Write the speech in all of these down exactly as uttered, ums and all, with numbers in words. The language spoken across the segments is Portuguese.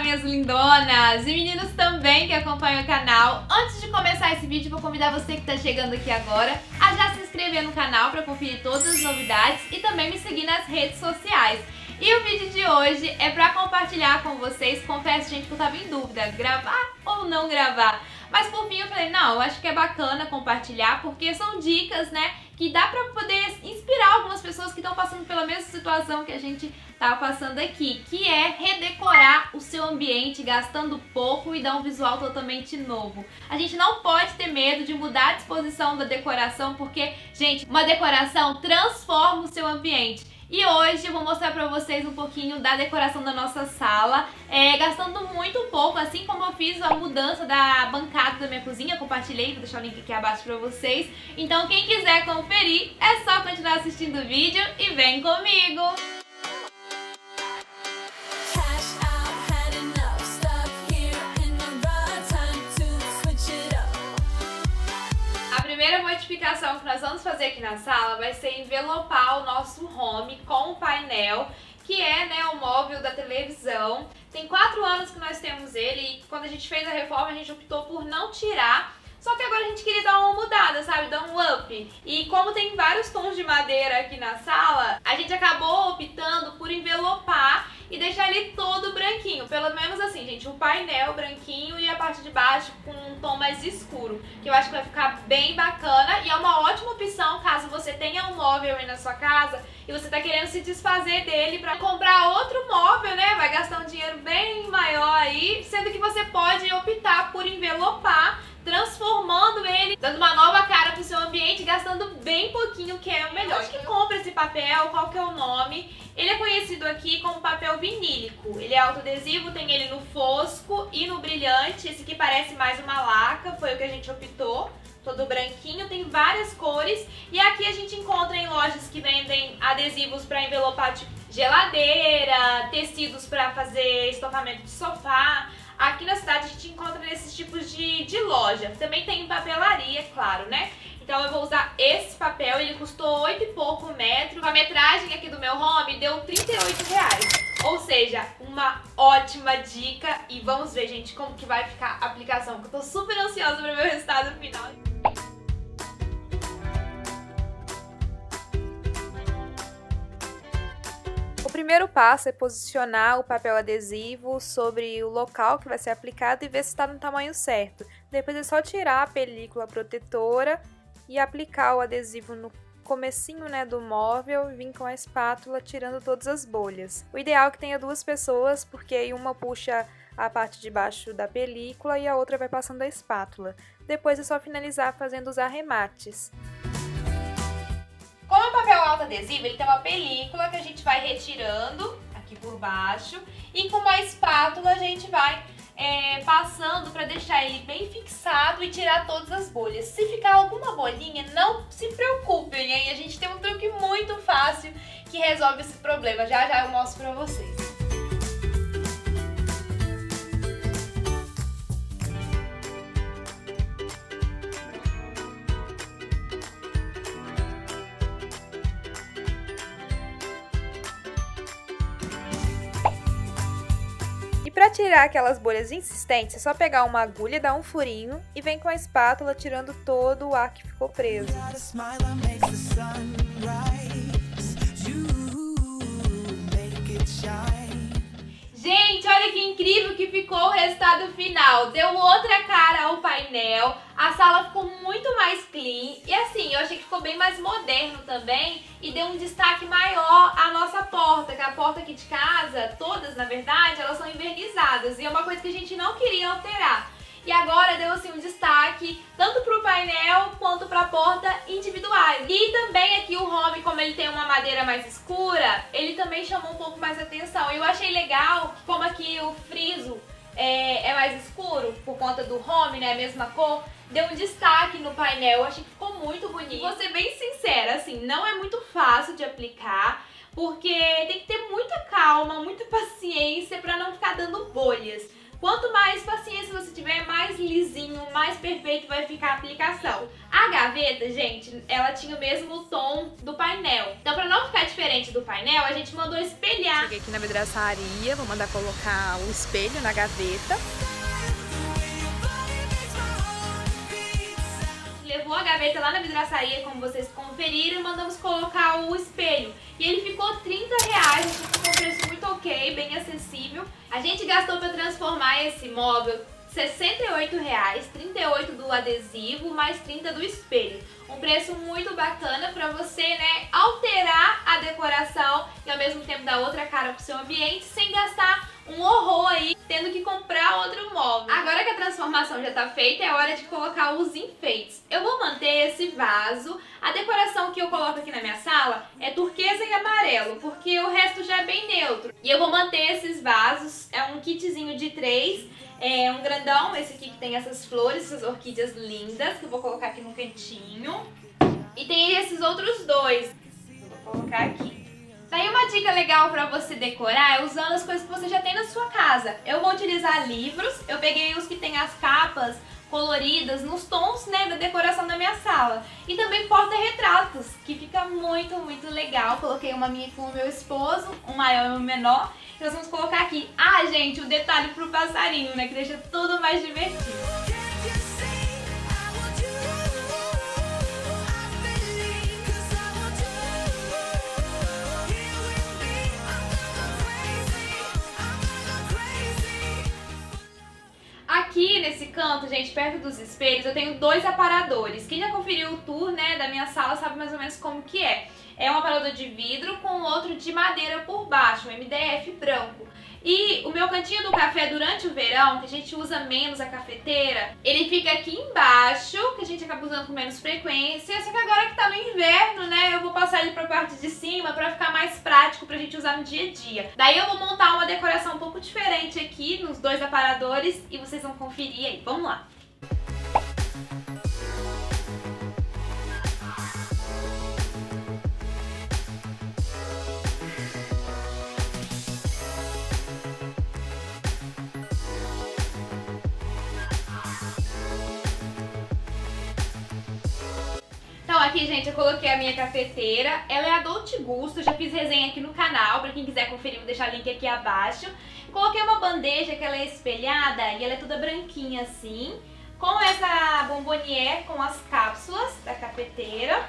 minhas lindonas e meninos também que acompanham o canal. Antes de começar esse vídeo, vou convidar você que está chegando aqui agora a já se inscrever no canal para conferir todas as novidades e também me seguir nas redes sociais. E o vídeo de hoje é para compartilhar com vocês. Confesso, gente, que eu tava em dúvida, gravar ou não gravar. Mas por fim eu falei, não, eu acho que é bacana compartilhar, porque são dicas, né, que dá pra poder inspirar algumas pessoas que estão passando pela mesma situação que a gente tá passando aqui, que é redecorar o seu ambiente gastando pouco e dar um visual totalmente novo. A gente não pode ter medo de mudar a disposição da decoração, porque, gente, uma decoração transforma o seu ambiente. E hoje eu vou mostrar pra vocês um pouquinho da decoração da nossa sala, é, gastando muito pouco, assim como eu fiz a mudança da bancada da minha cozinha, compartilhei, vou deixar o link aqui abaixo pra vocês. Então quem quiser conferir, é só continuar assistindo o vídeo e vem comigo! A primeira modificação que nós vamos fazer aqui na sala vai ser envelopar o nosso home com o painel, que é, né, o móvel da televisão. Tem quatro anos que nós temos ele e quando a gente fez a reforma a gente optou por não tirar. Só que agora a gente queria dar uma mudada, sabe? Dar um up. E como tem vários tons de madeira aqui na sala, a gente acabou optando por envelopar e deixar ele todo branquinho. Pelo menos assim, gente, o painel branquinho e a parte de baixo com um tom mais escuro, que eu acho que vai ficar bem bacana e é uma ótima opção caso você tenha um móvel aí na sua casa e você tá querendo se desfazer dele pra comprar outro móvel, né? Vai gastar um dinheiro bem maior aí, sendo que você pode optar por envelopar, transformando ele, dando uma nova cara pro seu ambiente, gastando bem pouquinho, que é o melhor. Onde que compra esse papel? Qual que é o nome? Ele é conhecido aqui como papel vinílico. Ele é autoadesivo, tem ele no fosco e no brilhante. Esse aqui parece mais uma laca, foi o que a gente optou. Todo branquinho, tem várias cores. E aqui a gente encontra em lojas que vendem adesivos para envelopar tipo geladeira, tecidos para fazer estofamento de sofá. Aqui na cidade a gente encontra nesses tipos de, de loja. Também tem em papelaria, claro, né? Então eu vou usar esse papel, ele custou oito e pouco metro. A metragem aqui do meu home deu trinta e oito reais. Ou seja, uma ótima dica. E vamos ver, gente, como que vai ficar a aplicação, porque eu tô super ansiosa para ver o resultado final. O primeiro passo é posicionar o papel adesivo sobre o local que vai ser aplicado e ver se está no tamanho certo. Depois é só tirar a película protetora e aplicar o adesivo no comecinho, né, do móvel e vir com a espátula tirando todas as bolhas. O ideal é que tenha duas pessoas, porque aí uma puxa a parte de baixo da película e a outra vai passando a espátula. Depois é só finalizar fazendo os arremates. Como é um papel alto adesivo, ele tem uma película que a gente vai retirando aqui por baixo e com uma espátula a gente vai é, passando para deixar ele bem fixado e tirar todas as bolhas. Se ficar alguma bolinha, não se preocupem, hein? A gente tem um truque muito fácil que resolve esse problema. Já já eu mostro para vocês. Para tirar aquelas bolhas insistentes, é só pegar uma agulha, dar um furinho e vem com a espátula tirando todo o ar que ficou preso. Gente, olha que incrível que ficou o resultado final. Deu outra cara ao painel, a sala ficou muito mais clean e assim, eu achei que ficou bem mais moderno também e deu um destaque maior à nossa porta, que a porta aqui de casa, todas na verdade, elas são envernizadas e é uma coisa que a gente não queria alterar. E agora deu assim um destaque tanto para o painel quanto para a porta individuais. E também aqui o home, como ele tem uma madeira mais escura, ele também chamou um pouco mais atenção. Eu achei legal, como aqui o friso é, é mais escuro por conta do home, né, a mesma cor, deu um destaque no painel. Eu achei que ficou muito bonito. Vou ser bem sincera, assim, não é muito fácil de aplicar, porque tem que ter muita calma, muita paciência para não ficar dando bolhas. Quanto mais paciência você tiver, mais lisinho, mais perfeito vai ficar a aplicação. A gaveta, gente, ela tinha o mesmo tom do painel. Então, pra não ficar diferente do painel, a gente mandou espelhar. Cheguei aqui na vidraçaria, vou mandar colocar o espelho na gaveta. Levou a gaveta lá na vidraçaria, como vocês conferiram, e mandamos colocar o espelho. E ele ficou trinta reais, ficou um preço muito ok, bem acessível. A gente gastou para transformar esse móvel sessenta e oito reais, trinta e oito do adesivo, mais trinta do espelho. Um preço muito bacana para você, né, alterar a decoração e ao mesmo tempo dar outra cara pro seu ambiente sem gastar um horror aí, tendo que comprar outro móvel. Agora que a transformação já tá feita, é hora de colocar os enfeites. Eu vou manter esse vaso. A decoração que eu coloco aqui na minha sala é turquesa e amarelo, porque o resto já é bem neutro. E eu vou manter esses vasos, é um kitzinho de três, é um grandão, esse aqui que tem essas flores, essas orquídeas lindas, que eu vou colocar aqui no cantinho. E tem esses outros dois, eu vou colocar aqui. Daí uma dica legal pra você decorar é usando as coisas que você já tem na sua casa. Eu vou utilizar livros, eu peguei os que tem as capas coloridas nos tons, né, da decoração da minha sala. E também porta-retratos, que fica muito, muito legal. Coloquei uma minha com o meu esposo, um maior e um menor. E nós vamos colocar aqui. Ah, gente, o detalhe pro passarinho, né, que deixa tudo mais divertido. Aqui nesse canto, gente, perto dos espelhos, eu tenho dois aparadores. Quem já conferiu o tour, né, da minha sala sabe mais ou menos como que é. É um aparador de vidro com outro de madeira por baixo, um M D F branco. E o meu cantinho do café durante o verão, que a gente usa menos a cafeteira, ele fica aqui embaixo, que a gente acaba usando com menos frequência. Só que agora que tá no inverno, né, eu vou passar ele pra parte de cima pra ficar mais prático pra gente usar no dia a dia. Daí eu vou montar uma decoração um pouco diferente aqui nos dois aparadores e vocês vão conferir aí. Vamos lá! Então aqui, gente, eu coloquei a minha cafeteira, ela é a Dolce Gusto, eu já fiz resenha aqui no canal, pra quem quiser conferir, vou deixar o link aqui abaixo. Coloquei uma bandeja que ela é espelhada e ela é toda branquinha assim, com essa bombonier com as cápsulas da cafeteira.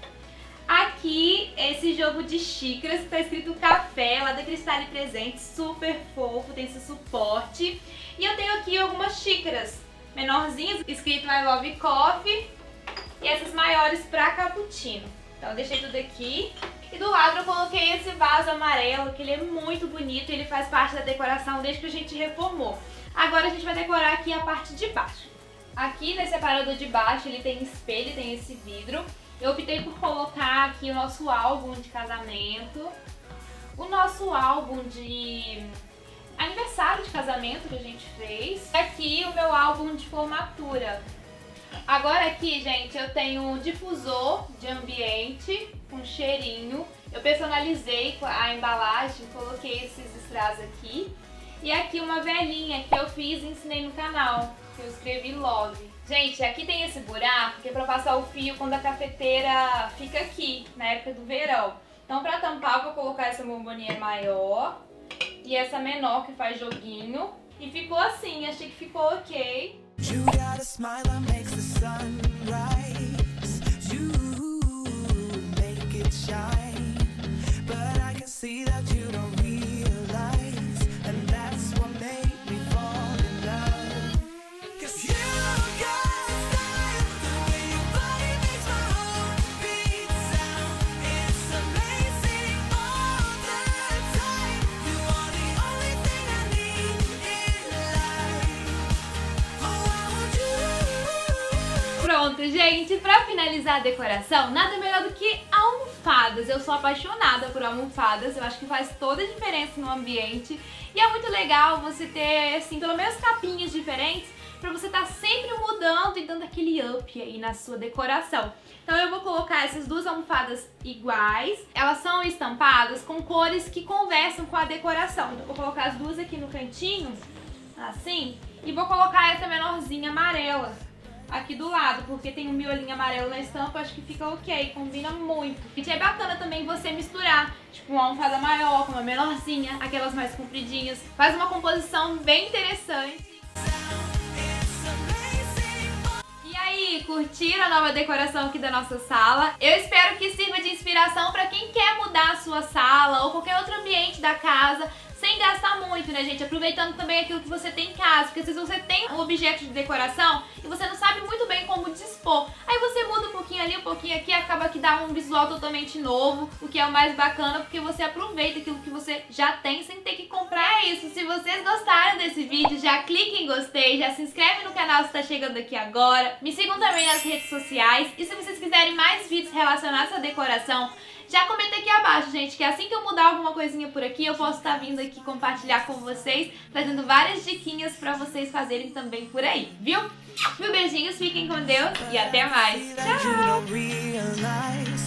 Aqui, esse jogo de xícaras que tá escrito café, lá da Cristal Presente, super fofo, tem esse suporte. E eu tenho aqui algumas xícaras menorzinhas, escrito I Love Coffee. E essas maiores pra cappuccino. Então eu deixei tudo aqui. E do lado eu coloquei esse vaso amarelo, que ele é muito bonito e ele faz parte da decoração desde que a gente reformou. Agora a gente vai decorar aqui a parte de baixo. Aqui nesse aparador de baixo ele tem espelho, tem esse vidro. Eu optei por colocar aqui o nosso álbum de casamento. O nosso álbum de aniversário de casamento que a gente fez. Aqui o meu álbum de formatura. Agora aqui, gente, eu tenho um difusor de ambiente com cheirinho. Eu personalizei a embalagem, coloquei esses strass aqui. E aqui uma velinha que eu fiz e ensinei no canal, que eu escrevi Love. Gente, aqui tem esse buraco que é pra passar o fio quando a cafeteira fica aqui, na época do verão. Então pra tampar eu vou colocar essa bombonier maior e essa menor que faz joguinho. E ficou assim, achei que ficou ok. You got a smile that makes the sun rise. You make it shine. But I can see that you don't realize. And that's what made me fall in love. Cause you got style, the way your body makes my heart beat sound. It's amazing all the time. You are the only thing I need in life. Pronto, gente, pra finalizar a decoração, nada melhor do que almofadas. Eu sou apaixonada por almofadas, eu acho que faz toda a diferença no ambiente. E é muito legal você ter, assim, pelo menos capinhas diferentes, pra você estar sempre mudando e dando aquele up aí na sua decoração. Então eu vou colocar essas duas almofadas iguais. Elas são estampadas com cores que conversam com a decoração. Então eu vou colocar as duas aqui no cantinho assim, e vou colocar essa menorzinha amarela aqui do lado, porque tem um miolinho amarelo na estampa, acho que fica ok, combina muito. E é bacana também você misturar, tipo uma almofada maior com uma menorzinha, aquelas mais compridinhas, faz uma composição bem interessante. E aí, curtiram a nova decoração aqui da nossa sala? Eu espero que sirva de inspiração para quem quer mudar a sua sala ou qualquer outro ambiente da casa, sem gastar muito, né, gente? Aproveitando também aquilo que você tem em casa, porque às vezes você tem um objeto de decoração e você não sabe muito bem como dispor. Aí você muda um pouquinho ali, um pouquinho aqui, acaba que dá um visual totalmente novo, o que é o mais bacana, porque você aproveita aquilo que você já tem sem ter que comprar. É isso, se vocês gostaram desse vídeo, já clique em gostei, já se inscreve no canal se tá chegando aqui agora, me sigam também nas redes sociais, e se vocês quiserem mais vídeos relacionados à decoração, já comenta aqui abaixo, gente, que assim que eu mudar alguma coisinha por aqui, eu posso estar vindo aqui compartilhar com vocês, trazendo várias diquinhas pra vocês fazerem também por aí, viu? Mil beijinhos, fiquem com Deus e até mais. Tchau!